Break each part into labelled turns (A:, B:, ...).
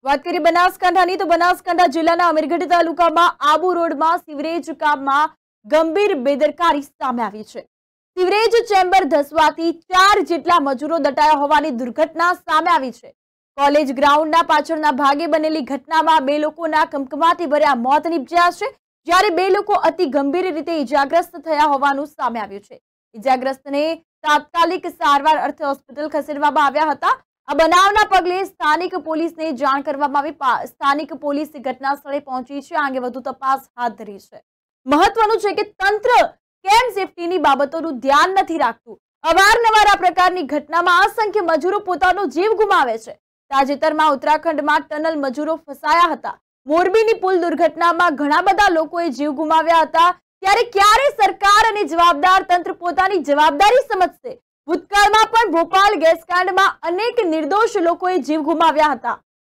A: વાત કરીએ બનાસકાંઠાની તો બનાસકાંઠા જિલ્લાના અમીરગઢ તાલુકામાં આબુ રોડમાં સિવરેજ કામમાં ગંભીર બેદરકારી સામે આવી છે। સિવરેજ ચેમ્બર ધસવાથી 4 જેટલા મજૂરો દટાયા હોવાની દુર્ઘટના સામે આવી છે। કોલેજ ગ્રાઉન્ડના પાછળના ભાગે બનેલી ઘટનામાં 2 લોકોના કમકમાટી ભર્યા મોત નિપજ્યા છે, જ્યારે 2 લોકો અતિ ગંભીર રીતે ઇજાગ્રસ્ત થયા હોવાનું સામે આવ્યું છે। ઇજાગ્રસ્તને તાત્કાલિક સારવાર અર્થે હોસ્પિટલ ખસેડવામાં આવ્યા હતા। આ બનાવના પગલે સ્થાનિક પોલીસને જાણ કરવામાં આવી। સ્થાનિક પોલીસ ઘટના સ્થળે પહોંચી છે, આ અંગે વધુ તપાસ હાથ ધરી છે। મહત્વનું છે કે તંત્ર કેમ સેફટીની બાબતોનું ધ્યાન નથી રાખતું। અવારનવાર આ પ્રકારની ઘટનામાં અસંખ્ય મજૂરો પોતાનો જીવ ગુમાવે છે। તાજેતરમાં ઉત્તરાખંડમાં ટનલ મજૂરો ફસાયા હતા। મોરબીની પુલ દુર્ઘટનામાં ઘણા બધા લોકોએ જીવ ગુમાવ્યા હતા। ત્યારે ક્યારે સરકાર અને જવાબદાર તંત્ર પોતાની જવાબદારી સમજશે? ભૂતકાળમાં પણ ભોપાલ ગેસકાंडમાં अनेक निर्दोष लोगों जीव गुमाव्या था।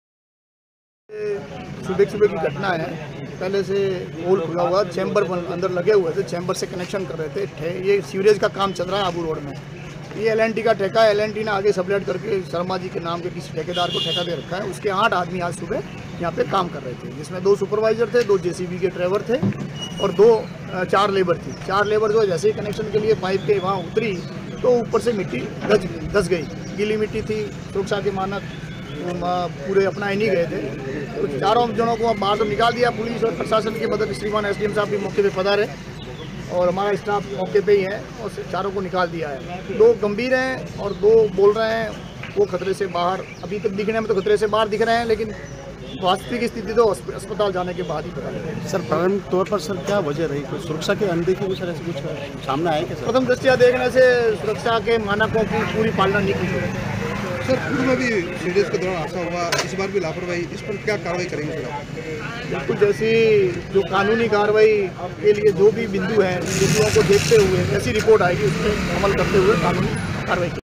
B: सुबह सुबह की घटना है। पहले से होल खुला हुआ, चैम्बर अंदर लगे हुए थे, चैम्बर से कनेक्शन कर रहे थे। ये सीवरेज का काम चल रहा है आबू रोड में। ये LNT का ठेका है। LNT ने आगे सबलेट करके शर्मा जी के नाम के किसी ठेकेदार को ठेका दे रखा है। उसके 8 आदमी आज सुबह यहाँ पे काम कर रहे थे, जिसमें 2 सुपरवाइजर थे, 2 JCB के ड्राइवर थे और 4 लेबर थी। 4 लेबर जो जैसे ही कनेक्शन के लिए पाइप के वहाँ उतरी तो ऊपर से मिट्टी धस गई। गीली मिट्टी थी, सुरक्षा के मानक पूरे अपना ही नहीं गए थे। तो 4 जनों को बाहर तो निकाल दिया। पुलिस और प्रशासन की मदद, श्रीमान SDM साहब भी मौके पे पधारे और हमारा स्टाफ मौके पे ही है और 4 को निकाल दिया है। 2 गंभीर हैं और 2 बोल रहे हैं वो खतरे से बाहर, अभी तक दिखने में तो खतरे से बाहर दिख रहे हैं, लेकिन वास्तविक स्थिति तो अस्पताल जाने के बाद ही पता लगेगी।
C: सर प्रारंभिक तौर पर सर क्या वजह रही? कोई सुरक्षा के अनदेखी की सर ऐसे कुछ सामने आया क्या?
B: प्रथम दृष्टया देखने से सुरक्षा के मानकों की पूरी पालना नहीं की गई।
D: सर पूर्व में भी सीवरेज के दौरान हादसा हुआ, इस बार भी लापरवाही, इस पर क्या कार्रवाई करेंगे सर आप?
B: बिल्कुल, जैसी जो कानूनी कार्रवाई के लिए जो भी बिंदु हैं, बिंदुओं को देखते हुए जैसी रिपोर्ट आएगी उस पर अमल करते हुए कानूनी कार्रवाई